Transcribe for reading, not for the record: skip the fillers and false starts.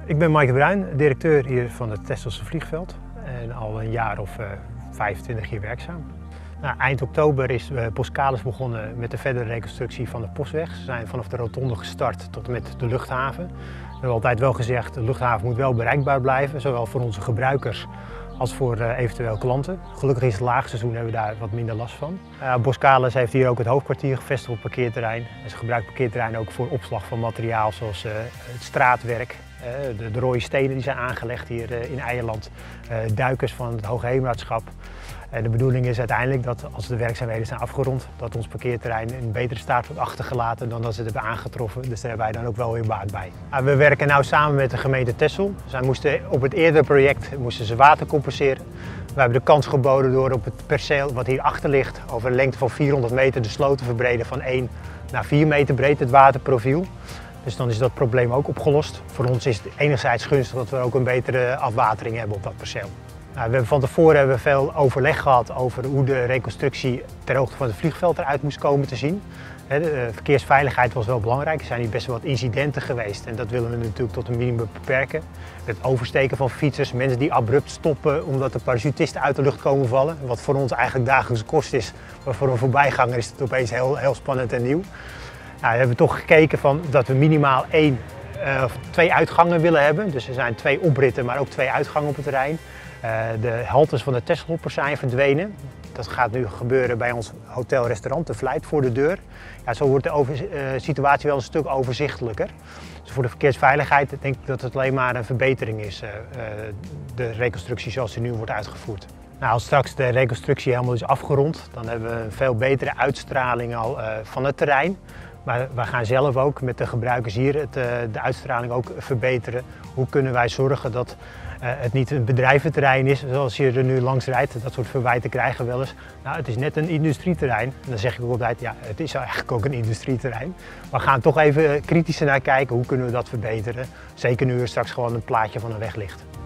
Ik ben Maaike Bruin, directeur hier van het Texelse vliegveld en al een jaar of 25 hier werkzaam. Eind oktober is Boskalis begonnen met de verdere reconstructie van de postweg. Ze zijn vanaf de rotonde gestart tot en met de luchthaven. We hebben altijd wel gezegd, de luchthaven moet wel bereikbaar blijven, zowel voor onze gebruikers als voor eventueel klanten. Gelukkig is het laagseizoen, hebben we daar wat minder last van. Boskalis heeft hier ook het hoofdkwartier gevestigd op parkeerterrein. En ze gebruiken het parkeerterrein ook voor opslag van materiaal zoals het straatwerk. De rode stenen die zijn aangelegd hier in Eierland, duikers van het Hoogheemraadschap. En de bedoeling is uiteindelijk dat als de werkzaamheden zijn afgerond, dat ons parkeerterrein in betere staat wordt achtergelaten dan dat ze het hebben aangetroffen. Dus daar hebben wij dan ook wel weer baat bij. We werken nu samen met de gemeente Texel. Zij moesten op het eerdere project water compenseren. We hebben de kans geboden door op het perceel wat hier achter ligt over een lengte van 400 meter de sloot te verbreden van 1 naar 4 meter breed, het waterprofiel. Dus dan is dat probleem ook opgelost. Voor ons is het enerzijds gunstig dat we ook een betere afwatering hebben op dat perceel. Van tevoren hebben we veel overleg gehad over hoe de reconstructie ter hoogte van het vliegveld eruit moest komen te zien. De verkeersveiligheid was wel belangrijk. Er zijn hier best wel wat incidenten geweest en dat willen we natuurlijk tot een minimum beperken. Het oversteken van fietsers, mensen die abrupt stoppen omdat de parachutisten uit de lucht komen vallen. Wat voor ons eigenlijk dagelijkse kost is, maar voor een voorbijganger is het opeens heel spannend en nieuw. We hebben toch gekeken dat we minimaal 1 of 2 uitgangen willen hebben. Dus er zijn 2 opritten, maar ook 2 uitgangen op het terrein. De haltes van de Tesselhoppers zijn verdwenen. Dat gaat nu gebeuren bij ons hotel-restaurant, de Vlijt, voor de deur. Ja, zo wordt de situatie wel een stuk overzichtelijker. Dus voor de verkeersveiligheid denk ik dat het alleen maar een verbetering is, de reconstructie zoals die nu wordt uitgevoerd. Als straks de reconstructie helemaal is afgerond, dan hebben we een veel betere uitstraling al van het terrein. Maar we gaan zelf ook met de gebruikers hier de uitstraling ook verbeteren. Hoe kunnen wij zorgen dat het niet een bedrijventerrein is zoals je er nu langs rijdt. Dat soort verwijten krijgen we wel eens. Het is net een industrieterrein. En dan zeg ik ook altijd, ja, het is eigenlijk ook een industrieterrein. We gaan toch even kritischer naar kijken, hoe kunnen we dat verbeteren. Zeker nu er straks gewoon een plaatje van een weg ligt.